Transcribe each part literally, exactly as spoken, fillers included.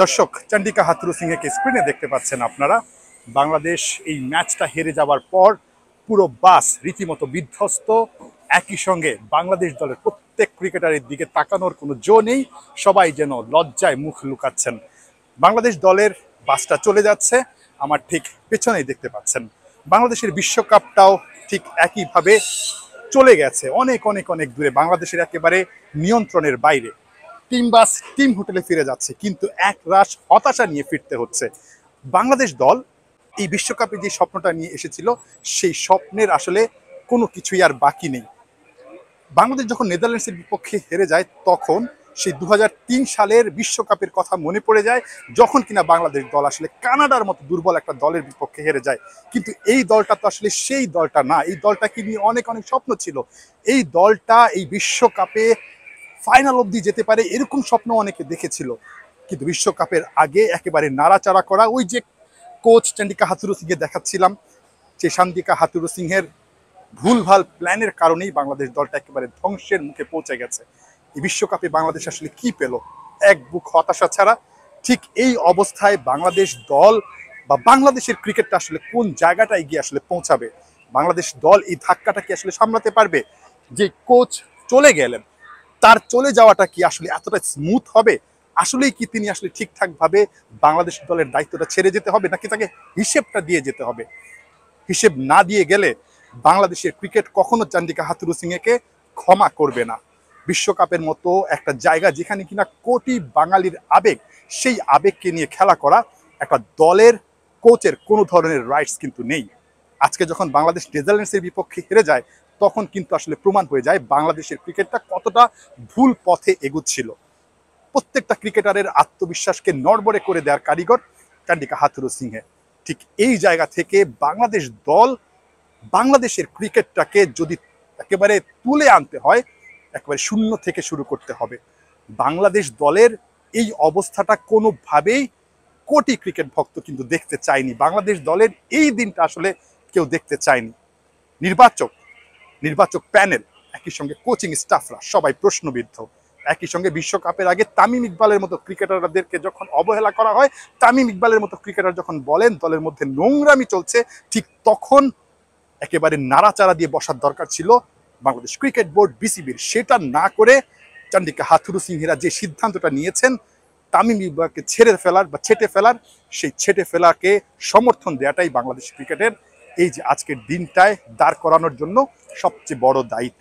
দর্শক, চন্ডিকা হাথুরু সিংকে স্ক্রিনে দেখতে পাচ্ছেন আপনারা। বাংলাদেশ এই ম্যাচটা হেরে যাওয়ার পর পুরো বাস রীতিমতো বিধ্বস্ত। একই সঙ্গে বাংলাদেশ দলের প্রত্যেক ক্রিকেটারের দিকে তাকানোর কোনো জো নেই, সবাই যেন লজ্জায় মুখ লুকাচ্ছেন। বাংলাদেশ দলের বাসটা চলে যাচ্ছে, আমার ঠিক পেছনেই দেখতে পাচ্ছেন। বাংলাদেশের বিশ্বকাপটাও ঠিক একইভাবে চলে গেছে অনেক অনেক অনেক দূরে, বাংলাদেশের একেবারে নিয়ন্ত্রণের বাইরে। টিম বাস টিম হোটেলে ফিরে যাচ্ছে, কিন্তু এক রাশ হতাশা নিয়ে ফিরতে হচ্ছে। বাংলাদেশ দল এই বিশ্বকাপে যে স্বপ্নটা নিয়ে এসেছিল, সেই স্বপ্নের আসলে কোনো কিছুই আর বাকি নেই। বাংলাদেশ যখন নেদারল্যান্ডসের বিপক্ষে হেরে যায়, তখন সেই দু হাজার তিন সালের বিশ্বকাপের কথা মনে পড়ে যায়, যখন কিনা বাংলাদেশ দল আসলে কানাডার মতো দুর্বল একটা দলের বিপক্ষে হেরে যায়। কিন্তু এই দলটা তো আসলে সেই দলটা না। এই দলটাকে নিয়ে অনেক অনেক স্বপ্ন ছিল। এই দলটা এই বিশ্বকাপে ফাইনাল অবধি যেতে পারে, এরকম স্বপ্ন অনেকে দেখেছিল। কিন্তু বিশ্বকাপের আগে একেবারে নাড়াচাড়া করা, ওই যে কোচ চন্ডিকা হাথুরু সিংকে দেখাচ্ছিলাম, যে চন্ডিকা হাথুরু সিংহের ভুলভাল প্ল্যানের কারণেই বাংলাদেশ দলটা একেবারে ধ্বংসের মুখে পৌঁছে গেছে। এই বিশ্বকাপে বাংলাদেশ আসলে কি পেল? এক বুক হতাশা ছাড়া। ঠিক এই অবস্থায় বাংলাদেশ দল বা বাংলাদেশের ক্রিকেটটা আসলে কোন জায়গাটায় গিয়ে আসলে পৌঁছাবে? বাংলাদেশ দল এই ধাক্কাটা কি আসলে সামলাতে পারবে? যে কোচ চলে গেলেন, তার চলে যাওয়াটা কি আসলে এতটা স্মুথ হবে? আসলেই কি তিনি আসলে ঠিকঠাকভাবে বাংলাদেশ দলের দায়িত্বটা ছেড়ে যেতে হবে, নাকি তাকে হিসেবটা দিয়ে যেতে হবে? হিসেব না দিয়ে গেলে বাংলাদেশের ক্রিকেট কখনো চন্ডিকা হাথুরু সিংকে ক্ষমা করবে না। বিশ্বকাপের মতো একটা জায়গা, যেখানে কিনা কোটি বাঙালির আবেগ, সেই আবেগকে নিয়ে খেলা করা একটা দলের কোচের কোনো ধরনের রাইটস কিন্তু নেই। আজকে যখন বাংলাদেশ নেদারল্যান্ডসের বিপক্ষে হেরে যায়, তখন কিন্তু আসলে প্রমাণ হয়ে যায় বাংলাদেশের ক্রিকেটটা কতটা ভুল পথে এগুচ্ছিল। প্রত্যেকটা ক্রিকেটারের আত্মবিশ্বাসকে নড়বড়ে করে দেওয়ার কারিগর চন্ডিকা হাথুরু সিংহে। ঠিক এই জায়গা থেকে বাংলাদেশ দল, বাংলাদেশের ক্রিকেটটাকে যদি একেবারে তুলে আনতে হয়, একেবারে শূন্য থেকে শুরু করতে হবে। বাংলাদেশ দলের এই অবস্থাটা কোনোভাবেই কোটি ক্রিকেট ভক্ত কিন্তু দেখতে চায়নি। বাংলাদেশ দলের এই দিনটা আসলে কেউ দেখতে চায়নি। নির্বাচক নির্বাচক প্যানেল, একই সঙ্গে কোচিং স্টাফরা সবাই প্রশ্নবিদ্ধ। একই সঙ্গে বিশ্বকাপের আগে তামিম ইকবালের মতো ক্রিকেটারদেরকে যখন অবহেলা করা হয়, তামিম ইকবালের মতো ক্রিকেটার যখন বলেন দলের মধ্যে নোংরামি চলছে, ঠিক তখন একেবারে নাড়াচাড়া দিয়ে বসার দরকার ছিল বাংলাদেশ ক্রিকেট বোর্ড, বিসিবির। সেটা না করে চন্ডিকা হাথুরু সিংহেরা যে সিদ্ধান্তটা নিয়েছেন তামিম ইকবালকে ছেড়ে ফেলার বা ছেটে ফেলার, সেই ছেটে ফেলাকে সমর্থন দেওয়াটাই বাংলাদেশ ক্রিকেটের এই যে আজকের দিনটায় দাঁড় করানোর জন্য সবচেয়ে বড় দায়িত্ব।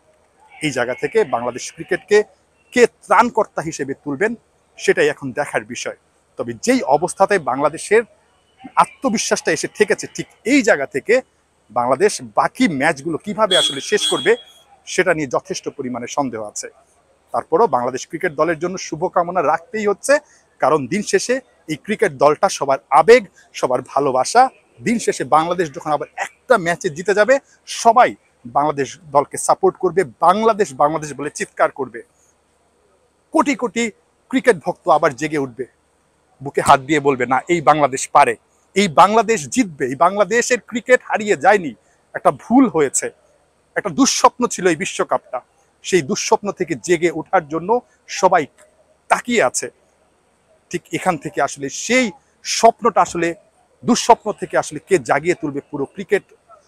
এই জায়গা থেকে বাংলাদেশ ক্রিকেটকে কে ত্রাণকর্তা হিসেবে তুলবেন, সেটাই এখন দেখার বিষয়। তবে যেই অবস্থাতে বাংলাদেশের আত্মবিশ্বাসটা এসে ঠেকেছে, ঠিক এই জায়গা থেকে বাংলাদেশ বাকি ম্যাচগুলো কিভাবে আসলে শেষ করবে, সেটা নিয়ে যথেষ্ট পরিমাণে সন্দেহ আছে। তারপরও বাংলাদেশ ক্রিকেট দলের জন্য শুভকামনা রাখতেই হচ্ছে, কারণ দিন শেষে এই ক্রিকেট দলটা সবার আবেগ, সবার ভালোবাসা। দিন শেষে বাংলাদেশ যখন আবার একটা ম্যাচে জিতে যাবে, সবাই বাংলাদেশ দলকে সাপোর্ট করবে, বাংলাদেশ বাংলাদেশ বলে চিৎকার করবে। কোটি কোটি ক্রিকেট ভক্ত আবার জেগে উঠবে, বুকে হাত দিয়ে বলবে, না, এই বাংলাদেশ পারে, এই বাংলাদেশ জিতবে, এই বাংলাদেশের ক্রিকেট হারিয়ে যায়নি, একটা ভুল হয়েছে, একটা দুঃস্বপ্ন ছিল এই বিশ্বকাপটা। সেই দুঃস্বপ্ন থেকে জেগে ওঠার জন্য সবাই তাকিয়ে আছে। ঠিক এখান থেকে আসলে সেই স্বপ্নটা আসলে দুঃস্বপ্ন থেকে আসলে কে জাগিয়ে তুলবে পুরো ক্রিকেট,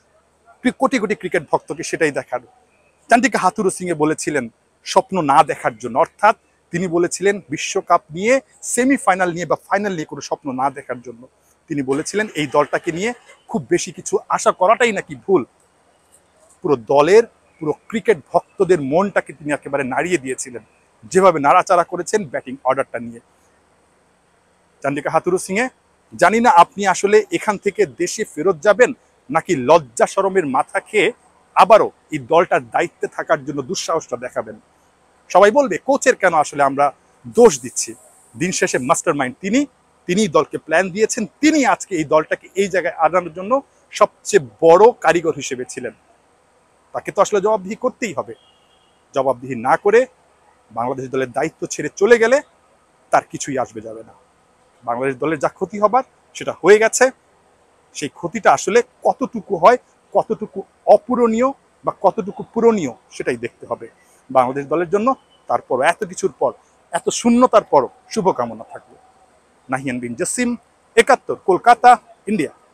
কোটি কোটি ক্রিকেট ভক্তকে, সেটাই দেখার। চন্ডিকা হাথুরু সিংহে বলেছিলেন স্বপ্ন না দেখার জন্য, অর্থাৎ তিনি বলেছিলেন বিশ্বকাপ নিয়ে, সেমিফাইনাল নিয়ে বা ফাইনাল নিয়ে কোনো স্বপ্ন না দেখার জন্য। তিনি বলেছিলেন এই দলটাকে নিয়ে খুব বেশি কিছু আশা করাটাই নাকি ভুল। পুরো দলের, পুরো ক্রিকেট ভক্তদের মনটাকে তিনি একেবারে নাড়িয়ে দিয়েছিলেন, যেভাবে নাড়াচাড়া করেছেন ব্যাটিং অর্ডারটা নিয়ে। চন্ডিকা হাথুরু সিংহে, জানি না আপনি আসলে এখান থেকে দেশে ফেরত যাবেন, নাকি লজ্জা শরমের মাথা খেয়ে আবারও এই দলটার দায়িত্বে থাকার জন্য দুঃসাহসটা দেখাবেন। সবাই বলবে কোচের কেন আসলে আমরা দোষ দিচ্ছি। দিন শেষে মাস্টার মাইন্ড তিনি, তিনি দলকে প্ল্যান দিয়েছেন, তিনি আজকে এই দলটাকে এই জায়গায় আনানোর জন্য সবচেয়ে বড় কারিগর হিসেবে ছিলেন। তাকে তো আসলে জবাবদিহি করতেই হবে। জবাবদিহি না করে বাংলাদেশ দলের দায়িত্ব ছেড়ে চলে গেলে তার কিছুই আসবে যাবে না। বাংলাদেশ দলের যা ক্ষতি হবার সেটা হয়ে গেছে। সেই ক্ষতিটা আসলে কতটুকু হয়, কতটুকু অপূরণীয় বা কতটুকু পূরণীয়, সেটাই দেখতে হবে বাংলাদেশ দলের জন্য। তারপর এত কিছুর পর, এত শূন্যতার পরও শুভকামনা থাকবে। নাহিয়ান বিন জসিম, একাত্তর, কলকাতা, ইন্ডিয়া।